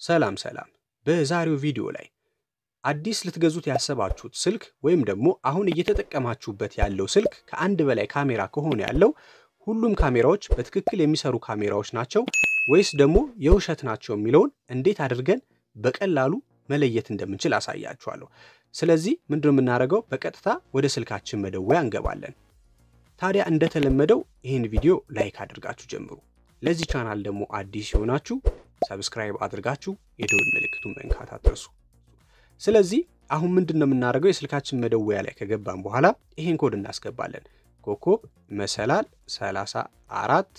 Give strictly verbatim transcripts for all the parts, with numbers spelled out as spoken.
ሰላም ሰላም በዛሬው ቪዲዮ ላይ አዲስ ልትገዙት ያሰባችሁት ስልክ ወይም ደግሞ አሁን እየተጠቀማችሁበት ያለው ስልክ ከአንድ በላይ ካሜራ ከሆነ ያለው ሁሉም ካሜራዎች በትክክል የሚሰሩ ካሜራዎች ናቸው ወይስ ደግሞ የውሸት ናቸው የሚለውን እንዴት አድርገን በቀላሉ መለየት እንደምንችል አሳያችኋለሁ። ስለዚህ ምንድነው የምናደርገው? በቀጥታ ወደ ስልካችን መደወያ እንገባለን። ታዲያ እንደተለመደው ይህን ቪዲዮ ላይክ አድርጋችሁ ጀምሩ። ለዚህ ቻናል ደግሞ አዲስ ይሆናችሁ ሰብስክራይብ አድርጋችሁ የደወል ምልክቱን መንካት አትርሱ። ስለዚህ አሁን ምንድነው የምናደርገው? የስልካችን መደወያ ላይ ከገባን በኋላ ይሄን ኮድ እናስገባለን። ኮኮብ መሰላል ሰላሳ አራት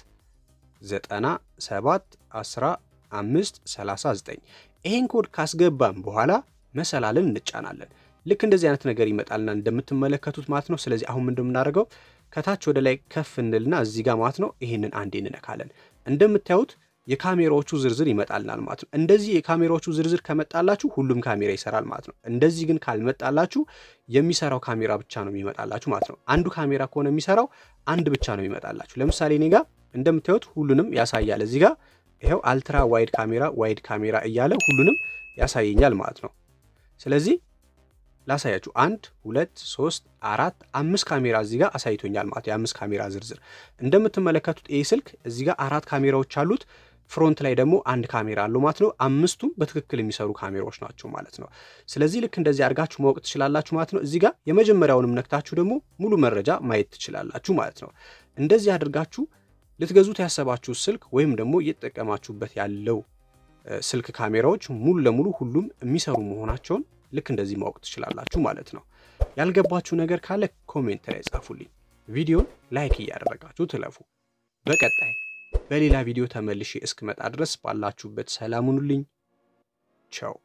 ዘጠና ሰባት አስራ አምስት ሰላሳ ዘጠኝ ይሄን ኮድ ካስገባን በኋላ መሰላልን እንጫናለን። ልክ እንደዚህ አይነት ነገር ይመጣልና እንደምትመለከቱት ማለት ነው። ስለዚህ አሁን ምንድነው የምናደርገው? ከታች ወደ ላይ ከፍ እንልና እዚህ ጋር ማለት ነው ይሄንን አንዴ እንነካለን። እንደምታዩት የካሜራዎቹ ዝርዝር ይመጣልናል ማለት ነው። እንደዚህ የካሜራዎቹ ዝርዝር ከመጣላችሁ ሁሉም ካሜራ ይሰራል ማለት ነው። እንደዚህ ግን ካልመጣላችሁ የሚሰራው ካሜራ ብቻ ነው የሚመጣላችሁ ማለት ነው። አንዱ ካሜራ ከሆነ የሚሰራው አንድ ብቻ ነው የሚመጣላችሁ። ለምሳሌ እኔ ጋር እንደምታዩት ሁሉንም ያሳያል። እዚህ ጋር ይሄው አልትራ ዋይድ ካሜራ ዋይድ ካሜራ እያለ ሁሉንም ያሳየኛል ማለት ነው። ስለዚህ ላሳያችሁ አንድ ሁለት ሶስት አራት አምስት ካሜራ እዚህ ጋር አሳይቶኛል ማለት የአምስት ካሜራ ዝርዝር እንደምትመለከቱት ይሄ ስልክ እዚህ ጋር አራት ካሜራዎች አሉት። ፍሮንት ላይ ደግሞ አንድ ካሜራ አለው ማለት ነው። አምስቱም በትክክል የሚሰሩ ካሜራዎች ናቸው ማለት ነው። ስለዚህ ልክ እንደዚህ አድርጋችሁ ማወቅ ትችላላችሁ ማለት ነው። እዚህ ጋር የመጀመሪያውንም ነክታችሁ ደግሞ ሙሉ መረጃ ማየት ትችላላችሁ ማለት ነው። እንደዚህ አድርጋችሁ ልትገዙት ያሰባችሁ ስልክ ወይም ደግሞ እየተጠቀማችሁበት ያለው ስልክ ካሜራዎች ሙሉ ለሙሉ ሁሉም የሚሰሩ መሆናቸውን ልክ እንደዚህ ማወቅ ትችላላችሁ ማለት ነው። ያልገባችሁ ነገር ካለ ኮሜንት ላይ ጻፉልኝ። ቪዲዮን ላይክ እያደረጋችሁ ትለፉ። በቀጣይ በሌላ ቪዲዮ ተመልሼ እስክመጣ ድረስ ባላችሁበት ሰላም ሁኑልኝ። ቻው።